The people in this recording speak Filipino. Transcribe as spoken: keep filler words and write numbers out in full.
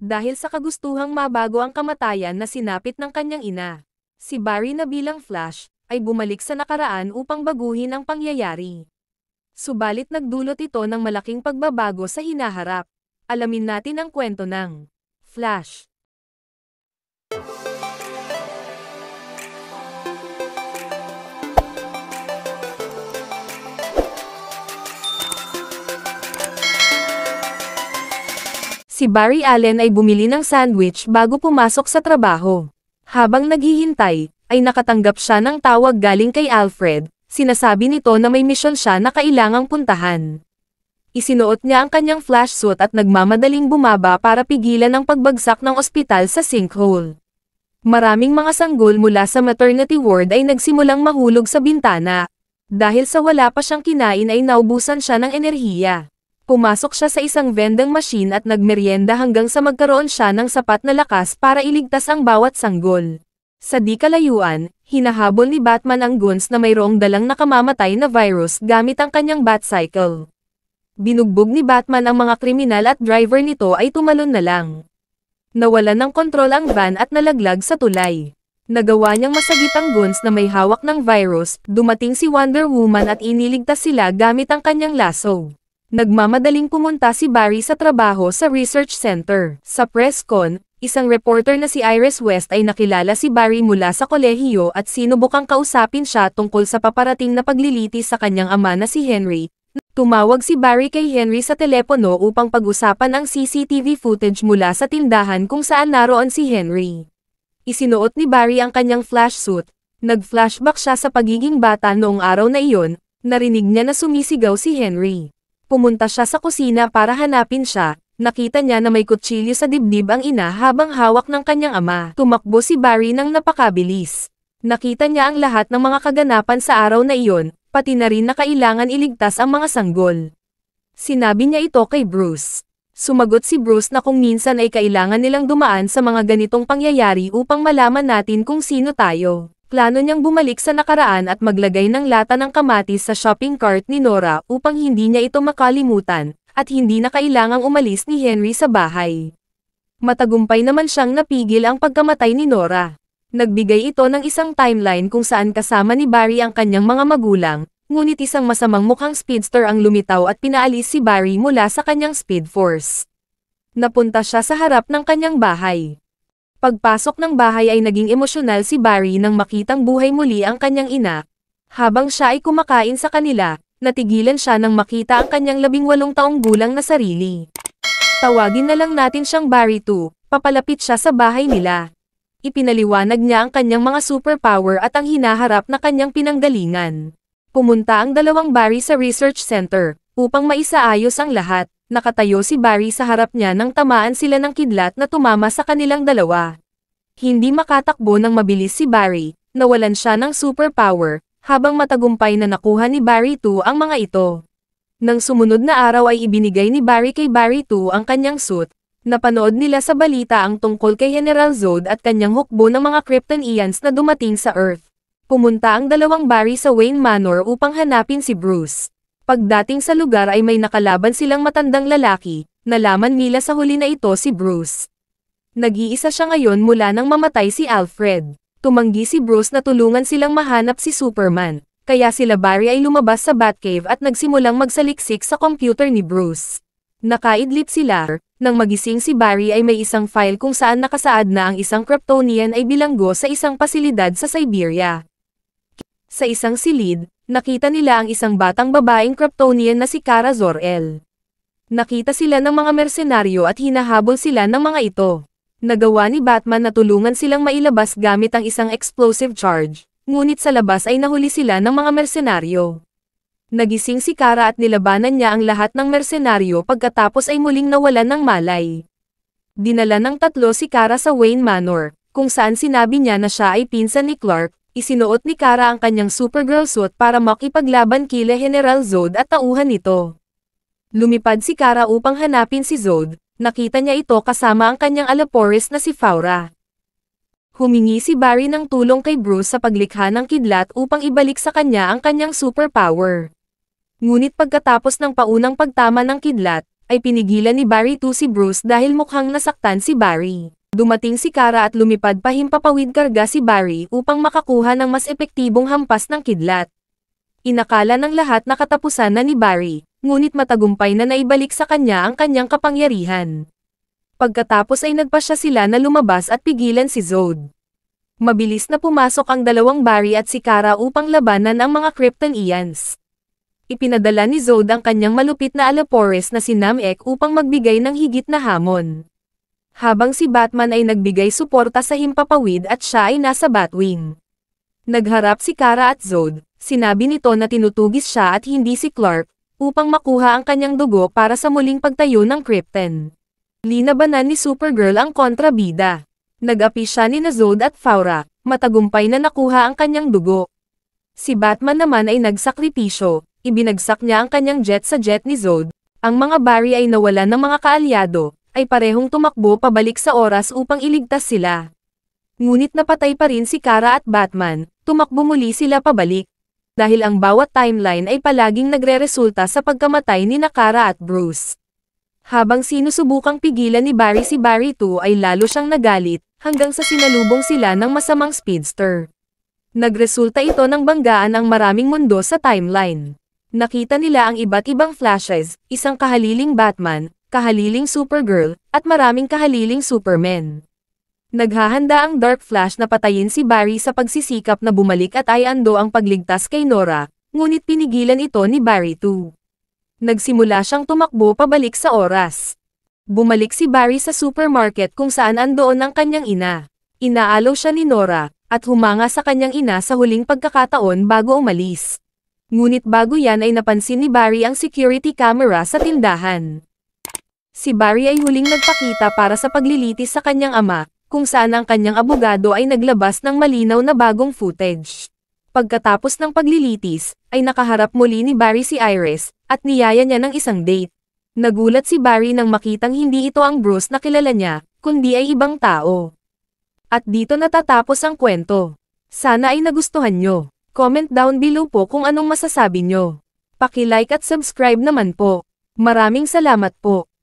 dahil sa kagustuhang mabago ang kamatayan na sinapit ng kanyang ina. Si Barry na bilang Flash, ay bumalik sa nakaraan upang baguhin ang pangyayari. Subalit nagdulot ito ng malaking pagbabago sa hinaharap. Alamin natin ang kwento ng Flash. Si Barry Allen ay bumili ng sandwich bago pumasok sa trabaho. Habang naghihintay, ay nakatanggap siya ng tawag galing kay Alfred. Sinasabi nito na may misyon siya na kailangang puntahan. Isinuot niya ang kanyang flash suit at nagmamadaling bumaba para pigilan ang pagbagsak ng ospital sa sinkhole. Maraming mga sanggol mula sa maternity ward ay nagsimulang mahulog sa bintana. Dahil sa wala pa siyang kinain ay naubusan siya ng enerhiya. Pumasok siya sa isang vending machine at nagmeryenda hanggang sa magkaroon siya ng sapat na lakas para iligtas ang bawat sanggol. Sa di kalayuan, hinahabol ni Batman ang goons na mayroong dalang nakamamatay na virus gamit ang kanyang Batcycle. Binugbog ni Batman ang mga kriminal at driver nito ay tumalon na lang. Nawalan ng kontrol ang van at nalaglag sa tulay. Nagawa niyang masagip ang goons na may hawak ng virus, dumating si Wonder Woman at iniligtas sila gamit ang kanyang lasso. Nagmamadaling pumunta si Barry sa trabaho sa research center. Sa press con, isang reporter na si Iris West ay nakilala si Barry mula sa kolehiyo at sinubukang kausapin siya tungkol sa paparating na paglilitis sa kanyang ama na si Henry. Tumawag si Barry kay Henry sa telepono upang pag-usapan ang C C T V footage mula sa tindahan kung saan naroon si Henry. Isinuot ni Barry ang kanyang flash suit. Nag-flashback siya sa pagiging bata noong araw na iyon. Narinig niya na sumisigaw si Henry. Pumunta siya sa kusina para hanapin siya. Nakita niya na may kutsilyo sa dibdib ang ina habang hawak ng kanyang ama. Tumakbo si Barry ng napakabilis. Nakita niya ang lahat ng mga kaganapan sa araw na iyon, pati na rin na kailangan iligtas ang mga sanggol. Sinabi niya ito kay Bruce. Sumagot si Bruce na kung minsan ay kailangan nilang dumaan sa mga ganitong pangyayari upang malaman natin kung sino tayo. Plano niyang bumalik sa nakaraan at maglagay ng lata ng kamatis sa shopping cart ni Nora upang hindi niya ito makalimutan, at hindi na kailangang umalis ni Henry sa bahay. Matagumpay naman siyang napigil ang pagkamatay ni Nora. Nagbigay ito ng isang timeline kung saan kasama ni Barry ang kanyang mga magulang, ngunit isang masamang mukhang speedster ang lumitaw at pinaalis si Barry mula sa kanyang speed force. Napunta siya sa harap ng kanyang bahay. Pagpasok ng bahay ay naging emosyonal si Barry nang makitang buhay muli ang kanyang ina. Habang siya ay kumakain sa kanila, natigilan siya nang makita ang kanyang labing walong taong gulang na sarili. Tawagin na lang natin siyang Barry two, papalapit siya sa bahay nila. Ipinaliwanag niya ang kanyang mga superpower at ang hinaharap na kanyang pinanggalingan. Pumunta ang dalawang Barry sa research center, upang maisaayos ang lahat. Nakatayo si Barry sa harap niya nang tamaan sila ng kidlat na tumama sa kanilang dalawa. Hindi makatakbo ng mabilis si Barry, nawalan siya ng superpower, habang matagumpay na nakuha ni Barry two ang mga ito. Nang sumunod na araw ay ibinigay ni Barry kay Barry two ang kanyang suit. Napanood nila sa balita ang tungkol kay General Zod at kanyang hukbo ng mga Kryptonians na dumating sa Earth. Pumunta ang dalawang Barry sa Wayne Manor upang hanapin si Bruce. Pagdating sa lugar ay may nakalaban silang matandang lalaki, nalaman nila sa huli na ito si Bruce. Nag-iisa siya ngayon mula nang mamatay si Alfred. Tumanggi si Bruce na tulungan silang mahanap si Superman, kaya sila Barry ay lumabas sa Batcave at nagsimulang magsaliksik sa computer ni Bruce. Nakaidlip sila, nang magising si Barry ay may isang file kung saan nakasaad na ang isang Kryptonian ay bilanggo sa isang pasilidad sa Siberia. Sa isang silid, nakita nila ang isang batang babaeng Kryptonian na si Kara Zor-El. Nakita sila ng mga mersenaryo at hinahabol sila ng mga ito. Nagawa ni Batman na tulungan silang mailabas gamit ang isang explosive charge, ngunit sa labas ay nahuli sila ng mga mersenaryo. Nagising si Kara at nilabanan niya ang lahat ng mersenaryo pagkatapos ay muling nawalan ng malay. Dinala ng tatlo si Kara sa Wayne Manor, kung saan sinabi niya na siya ay pinsan ni Clark. Isinuot ni Kara ang kanyang Supergirl suit para makipaglaban kila General Zod at tauhan nito. Lumipad si Kara upang hanapin si Zod, nakita niya ito kasama ang kanyang Alloporis na si Faura. Humingi si Barry ng tulong kay Bruce sa paglikha ng kidlat upang ibalik sa kanya ang kanyang superpower. Ngunit pagkatapos ng paunang pagtama ng kidlat, ay pinigilan ni Barry two si Bruce dahil mukhang nasaktan si Barry. Dumating si Kara at lumipad pahimpapawid karga si Barry upang makakuha ng mas epektibong hampas ng kidlat. Inakala ng lahat na katapusan na ni Barry, ngunit matagumpay na naibalik sa kanya ang kanyang kapangyarihan. Pagkatapos ay nagpasya sila na lumabas at pigilan si Zod. Mabilis na pumasok ang dalawang Barry at si Kara upang labanan ang mga Kryptonians. Ipinadala ni Zod ang kanyang malupit na alapores na si Namek upang magbigay ng higit na hamon. Habang si Batman ay nagbigay suporta sa himpapawid at siya ay nasa Batwing. Nagharap si Kara at Zod, sinabi nito na tinutugis siya at hindi si Clark, upang makuha ang kanyang dugo para sa muling pagtayo ng Krypton. Linabanan ni Supergirl ang kontrabida. Nag-api siya ni Zod at Faura, matagumpay na nakuha ang kanyang dugo. Si Batman naman ay nagsakripisyo, ibinagsak niya ang kanyang jet sa jet ni Zod. Ang mga Barry ay nawalan ng mga kaalyado, ay parehong tumakbo pabalik sa oras upang iligtas sila. Ngunit napatay pa rin si Kara at Batman, tumakbo muli sila pabalik. Dahil ang bawat timeline ay palaging nagre-resulta sa pagkamatay ni Kara at Bruce. Habang sinusubukang pigilan ni Barry si Barry two ay lalo siyang nagalit, hanggang sa sinalubong sila ng masamang speedster. Nagresulta ito ng banggaan ang maraming mundo sa timeline. Nakita nila ang iba't ibang flashes, isang kahaliling Batman, kahaliling Supergirl, at maraming kahaliling Superman. Naghahanda ang Dark Flash na patayin si Barry sa pagsisikap na bumalik at ayando ang pagligtas kay Nora, ngunit pinigilan ito ni Barry two. Nagsimula siyang tumakbo pabalik sa oras. Bumalik si Barry sa supermarket kung saan andoon ang kanyang ina. Inaalaw siya ni Nora, at humanga sa kanyang ina sa huling pagkakataon bago umalis. Ngunit bago yan ay napansin ni Barry ang security camera sa tindahan. Si Barry ay huling nagpakita para sa paglilitis sa kanyang ama, kung saan ang kanyang abogado ay naglabas ng malinaw na bagong footage. Pagkatapos ng paglilitis, ay nakaharap muli ni Barry si Iris, at niyaya niya ng isang date. Nagulat si Barry nang makitang hindi ito ang Bruce na kilala niya, kundi ay ibang tao. At dito natatapos ang kwento. Sana ay nagustuhan nyo. Comment down below po kung anong masasabi nyo. Paki-like at subscribe naman po. Maraming salamat po.